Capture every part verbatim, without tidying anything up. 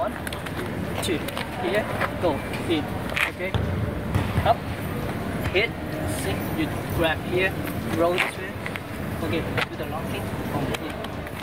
One, two, here, go, in, okay, up, hit, six, you grab here, roll this way, okay, do the locking from here.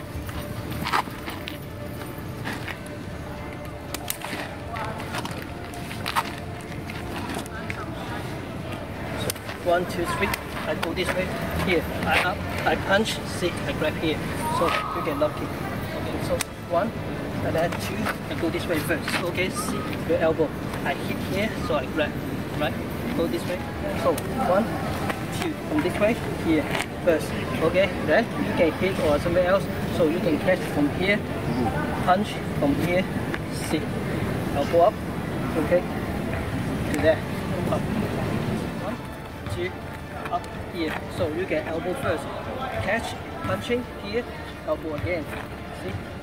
So, one, two, three, I go this way, here, I up, I punch, six, I grab here, so you can lock it, okay, so one, and then two, I go this way first, okay, see your elbow, I hit here, so I grab, right, go this way, so one, two, from this way, here, first, okay, then you can hit or somewhere else, so you can catch from here, punch from here, sit, elbow up, okay, to there, up, one, two, up, here, so you can elbow first, catch, punching, here, elbow again, see,